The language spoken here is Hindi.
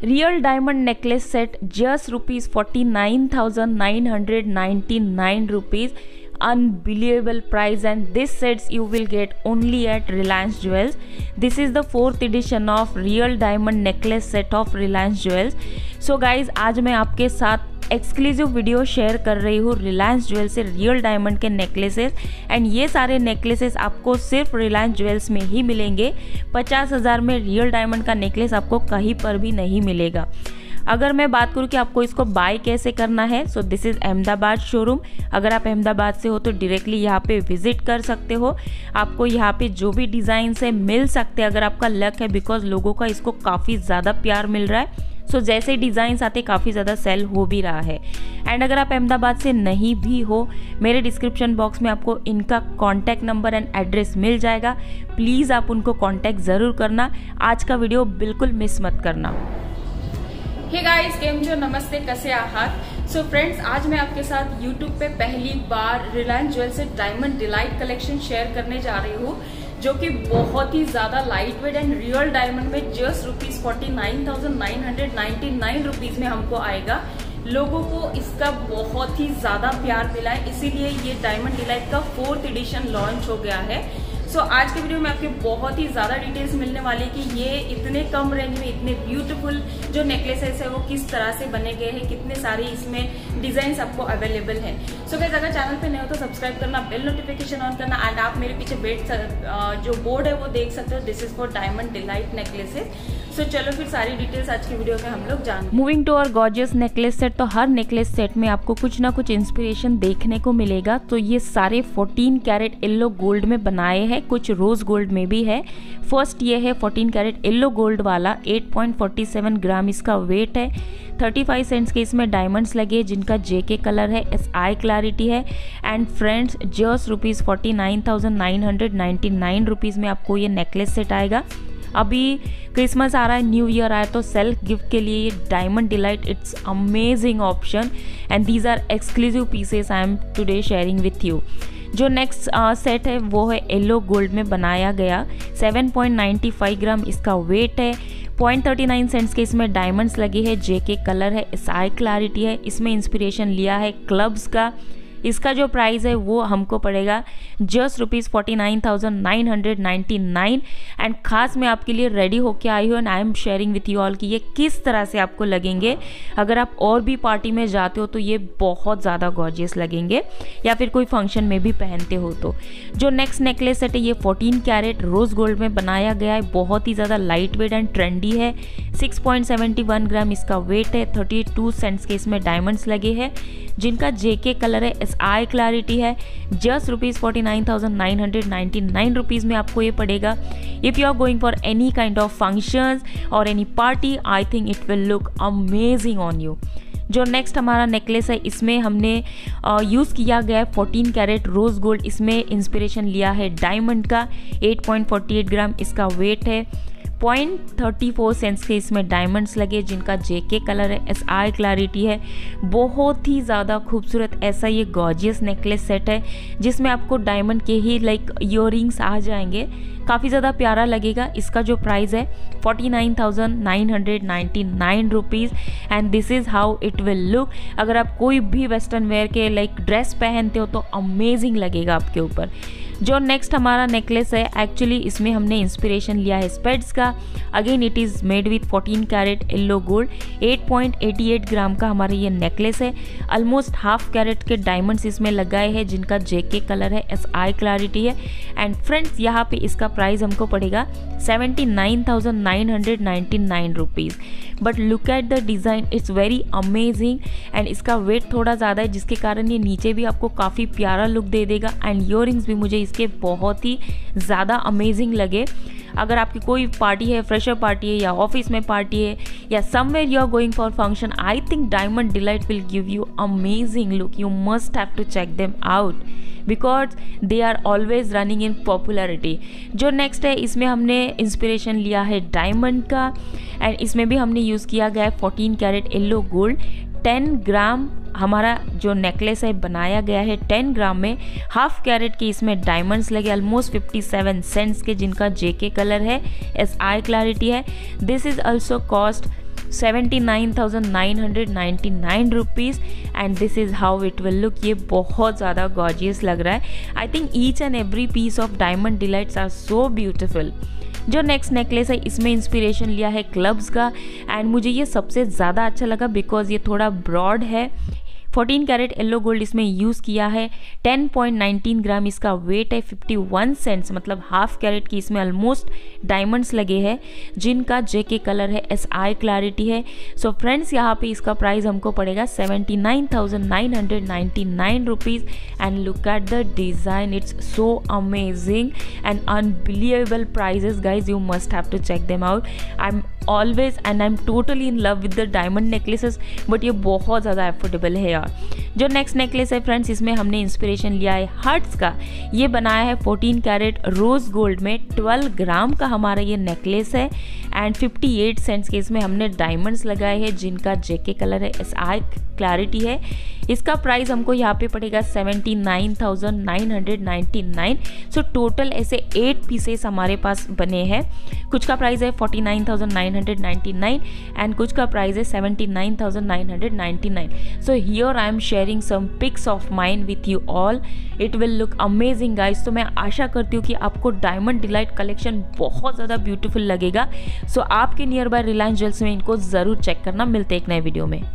Real diamond necklace set just ₹49,999 unbelievable price, and this sets you will get only at Reliance Jewels. This is the 4th edition of real diamond necklace set of Reliance Jewels. So guys, आज मैं आपके साथ एक्सक्लूसिव वीडियो शेयर कर रही हूँ रिलायंस ज्वेल से रियल डायमंड के नेकलेसेस, एंड ये सारे नेकलेसेस आपको सिर्फ रिलायंस ज्वेल्स में ही मिलेंगे। 50,000 में रियल डायमंड का नेकलेस आपको कहीं पर भी नहीं मिलेगा। अगर मैं बात करूँ कि आपको इसको बाय कैसे करना है, so this is Ahmedabad showroom. अगर आप अहमदाबाद से हो तो डायरेक्टली यहाँ पे विजिट कर सकते हो। आपको यहाँ पे जो भी डिज़ाइन है मिल सकते हैं अगर आपका लक है, बिकॉज लोगों का इसको काफ़ी ज़्यादा प्यार मिल रहा है। सो जैसे डिज़ाइंस आते काफ़ी ज़्यादा सेल हो भी रहा है। एंड अगर आप अहमदाबाद से नहीं भी हो, मेरे डिस्क्रिप्शन बॉक्स में आपको इनका कॉन्टैक्ट नंबर एंड एड्रेस मिल जाएगा। प्लीज़ आप उनको कॉन्टैक्ट ज़रूर करना। आज का वीडियो बिल्कुल मिस मत करना। हे गाइस, केम जो नमस्ते, कसे आहात। सो फ्रेंड्स, आज मैं आपके साथ यूट्यूब पे पहली बार रिलायंस ज्वेल से डायमंड डिलाइट कलेक्शन शेयर करने जा रही हूँ, जो कि बहुत ही ज्यादा light weight and real diamond में जस्ट ₹49,999 में हमको आएगा। लोगों को इसका बहुत ही ज्यादा प्यार मिला है, इसीलिए ये डायमंड डिलाइट का 4th एडिशन लॉन्च हो गया है। सो आज के वीडियो में आपके बहुत ही ज्यादा डिटेल्स मिलने वाली कि ये इतने कम रेंज में इतने ब्यूटीफुल जो नेकलेसेस है वो किस तरह से बने गए हैं, कितने सारे इसमें डिजाइन आपको अवेलेबल है। सो गाइस, अगर चैनल पे नए हो तो सब्सक्राइब करना, बेल नोटिफिकेशन ऑन करना, एंड आप मेरे पीछे जो बोर्ड है वो देख सकते हो। This is for diamond delight necklaces. So चलो फिर सारी डिटेल्स आज की वीडियो में हम लोग जानते। Moving to our gorgeous necklace set, तो हर नेकलेस सेट में आपको कुछ ना कुछ इंस्पिरेशन देखने को मिलेगा। तो ये सारे 14 कैरेट येलो गोल्ड में बनाए हैं, कुछ रोज गोल्ड में भी है। फर्स्ट ये है 14 कैरेट येलो गोल्ड वाला, 8.47 ग्राम इसका वेट है। 35 सेंट्स के इसमें डायमंड्स लगे जिनका जेके कलर है, SI क्लैरिटी है। एंड फ्रेंड्स, जस्ट ₹49,999 में आपको ये नेकलेस सेट आएगा। अभी क्रिसमस आ रहा है, न्यू ईयर आया, तो सेल्फ गिफ्ट के लिए ये diamond delight it's amazing option, and these are exclusive pieces I am today sharing with you. जो नेक्स्ट सेट है वो है येलो गोल्ड में बनाया गया, 7.95 ग्राम इसका वेट है। 0.39 सेंट्स के इसमें डायमंड्स लगे हैं, जेके कलर है, SI क्लैरिटी है। इसमें इंस्पिरेशन लिया है क्लब्स का। इसका जो प्राइस है वो हमको पड़ेगा जस्ट ₹49,999, एंड खास मैं आपके लिए रेडी होके आई हूँ, and I am sharing with you all कि ये किस तरह से आपको लगेंगे। अगर आप और भी पार्टी में जाते हो तो ये बहुत ज़्यादा गॉर्जियस लगेंगे, या फिर कोई फंक्शन में भी पहनते हो तो। जो नेक्स्ट नेकलेस सेट है ये 14 कैरेट रोज गोल्ड में बनाया गया है, बहुत ही ज़्यादा लाइट वेट एंड ट्रेंडी है। 6.71 ग्राम इसका वेट है। 32 सेंट्स के इसमें डायमंड्स लगे हैं जिनका जेके कलर है, SI क्लैरिटी है। जस्ट ₹49,999 में आपको ये पड़ेगा। If you are going for any kind of functions और any party, I think it will look amazing on you. जो नेक्स्ट हमारा नेकलेस है इसमें हमने यूज़ किया गया है 14 कैरेट रोज गोल्ड। इसमें इंस्पिरेशन लिया है डायमंड का, 8.48 ग्राम इसका वेट है। 0.34 सेंट्स के इसमें डायमंड्स लगे जिनका जेके कलर है, SI क्लैरिटी है। बहुत ही ज़्यादा खूबसूरत ऐसा ये गॉर्जियस नेकलेस सेट है जिसमें आपको डायमंड के ही लाइक ईयररिंग्स आ जाएंगे, काफ़ी ज़्यादा प्यारा लगेगा। इसका जो प्राइस है 49,999 and this is how it will look. अगर आप कोई भी वेस्टर्न वेयर के लाइक ड्रेस पहनते हो तो अमेजिंग लगेगा आपके ऊपर। जो नेक्स्ट हमारा नेकलेस है, एक्चुअली इसमें हमने इंस्पिरेशन लिया है स्पेड्स का। Again it is made with 14 carat yellow gold. 8.88 gram का हमारा ये नेकलेस है। ऑलमोस्ट हाफ कैरेट के डायमंड्स इसमें लगाए हैं जिनका जेके कलर है, SI क्लैरिटी है। एंड फ्रेंड्स, यहाँ पे इसका प्राइस हमको पड़ेगा ₹79,999। But look at the design, it's very amazing, and इसका वेट थोड़ा ज़्यादा है जिसके कारण ये नीचे भी आपको काफ़ी प्यारा लुक दे देगा। एंड ईयररिंग्स भी मुझे इसके बहुत ही ज़्यादा अमेजिंग लगे। अगर आपकी कोई पार्टी है, फ्रेशर पार्टी है या ऑफिस में पार्टी है या somewhere you are going for function, I think diamond delight will give you amazing look. You must have to check them out because they are always running in popularity. जो नेक्स्ट है इसमें हमने इंस्पिरेशन लिया है डायमंड का, एंड इसमें भी हमने यूज़ किया गया है 14 कैरेट येलो गोल्ड। 10 ग्राम हमारा जो नेकलेस है बनाया गया है 10 ग्राम में। हाफ कैरेट के इसमें डायमंड्स लगे ऑलमोस्ट 57 सेंट्स के जिनका जेके कलर है, SI क्लैरिटी है। This is also cost 79,999 rupees and this is how it will look. ये बहुत ज़्यादा गॉर्जियस लग रहा है। I think each and every piece of diamond delights are so beautiful. जो नेक्स्ट नेकलेस है इसमें इंस्पिरेशन लिया है क्लब्स का एंड मुझे ये सबसे ज़्यादा अच्छा लगा बिकॉज ये थोड़ा ब्रॉड है। 14 कैरेट येलो गोल्ड इसमें यूज़ किया है। 10.19 ग्राम इसका वेट है। 51 सेंट्स मतलब हाफ कैरेट की इसमें ऑलमोस्ट डायमंड्स लगे हैं जिनका जेके कलर है, SI क्लैरिटी है। सो फ्रेंड्स यहाँ पे इसका प्राइस हमको पड़ेगा 79,999 rupees and look at the design, it's so amazing and unbelievable prices guys, you must have to check them out. I am always and I am totally in love with the diamond necklaces, but ये बहुत ज़्यादा एफोर्डेबल है यार। जो नेक्स्ट नेकलेस है फ्रेंड्स इसमें हमने इंस्पिरेशन लिया है हर्ट्स का। ये बनाया है 14 कैरेट रोज गोल्ड में। 12 ग्राम का हमारा ये नेकलेस है एंड 58 सेंट्स के इसमें हमने डायमंड्स लगाए हैं जिनका जेके कलर है, SI क्लैरिटी है। इसका प्राइस हमको यहाँ पे पड़ेगा 79,999। सो टोटल ऐसे 8 पीसेस हमारे पास बने हैं। कुछ का प्राइस है 49,999 एंड कुछ का प्राइस है 79,999। So here I am sharing some pics of mine with you all. It will look amazing guys. तो मैं आशा करती हूँ कि आपको डायमंड डिलाइट कलेक्शन बहुत ज़्यादा ब्यूटीफुल लगेगा। सो आपके नियर बाय रिलायंस ज्वेल्स में इनको ज़रूर चेक करना। मिलते हैं एक नए वीडियो में।